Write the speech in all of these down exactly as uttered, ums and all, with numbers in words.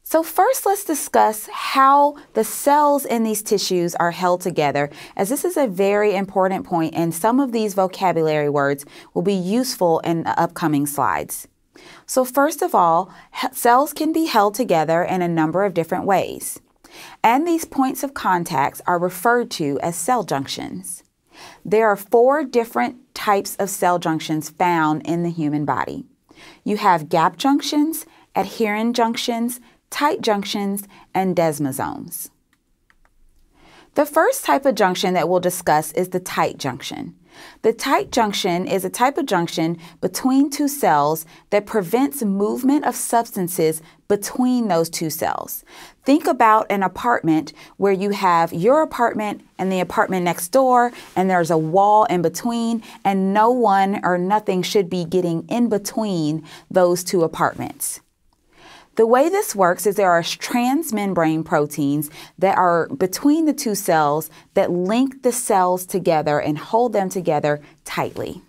So first, let's discuss how the cells in these tissues are held together, as this is a very important point, and some of these vocabulary words will be useful in the upcoming slides. So first of all, cells can be held together in a number of different ways, and these points of contact are referred to as cell junctions. There are four different types of cell junctions found in the human body. You have gap junctions, adherent junctions, tight junctions, and desmosomes. The first type of junction that we'll discuss is the tight junction. The tight junction is a type of junction between two cells that prevents movement of substances between those two cells. Think about an apartment where you have your apartment and the apartment next door, and there's a wall in between, and no one or nothing should be getting in between those two apartments. The way this works is there are transmembrane proteins that are between the two cells that link the cells together and hold them together tightly.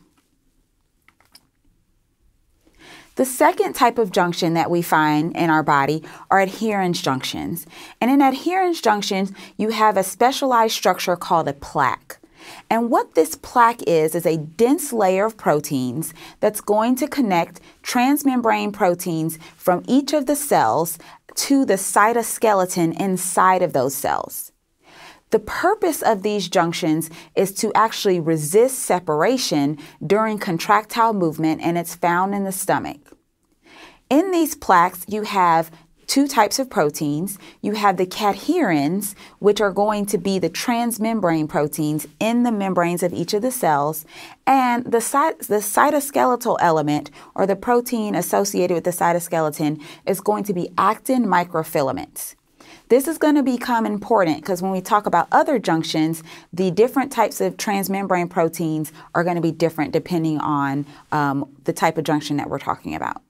The second type of junction that we find in our body are adherens junctions. And in adherens junctions, you have a specialized structure called a plaque. And what this plaque is, is a dense layer of proteins that's going to connect transmembrane proteins from each of the cells to the cytoskeleton inside of those cells. The purpose of these junctions is to actually resist separation during contractile movement, and it's found in the stomach. In these plaques, you have two types of proteins. You have the cadherins, which are going to be the transmembrane proteins in the membranes of each of the cells, and the, cy the cytoskeletal element, or the protein associated with the cytoskeleton, is going to be actin microfilaments. This is going to become important because when we talk about other junctions, the different types of transmembrane proteins are going to be different depending on um, the type of junction that we're talking about.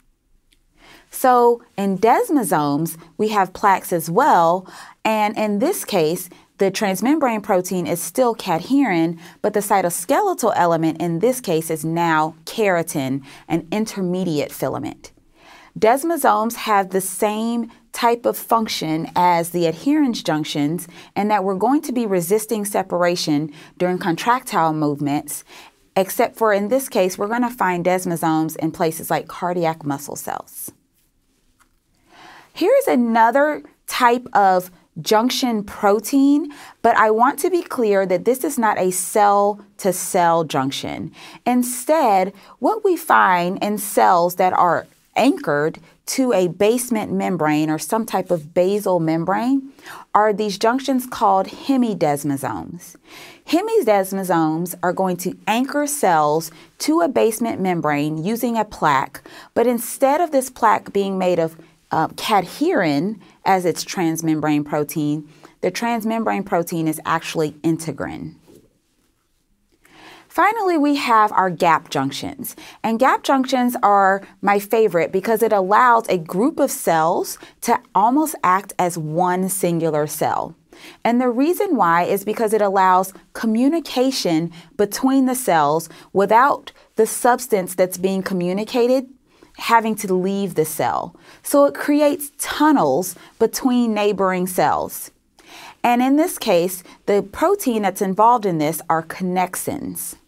So in desmosomes, we have plaques as well, and in this case, the transmembrane protein is still cadherin, but the cytoskeletal element in this case is now keratin, an intermediate filament. Desmosomes have the same type of function as the adherens junctions, and that we're going to be resisting separation during contractile movements, except for in this case, we're going to find desmosomes in places like cardiac muscle cells. Here's another type of junction protein, but I want to be clear that this is not a cell-to-cell junction. Instead, what we find in cells that are anchored to a basement membrane or some type of basal membrane are these junctions called hemidesmosomes. Hemidesmosomes are going to anchor cells to a basement membrane using a plaque, but instead of this plaque being made of Uh, cadherin as its transmembrane protein, the transmembrane protein is actually integrin. Finally, we have our gap junctions. And gap junctions are my favorite because it allows a group of cells to almost act as one singular cell. And the reason why is because it allows communication between the cells without the substance that's being communicated having to leave the cell. So it creates tunnels between neighboring cells. And in this case, the protein that's involved in this are connexins.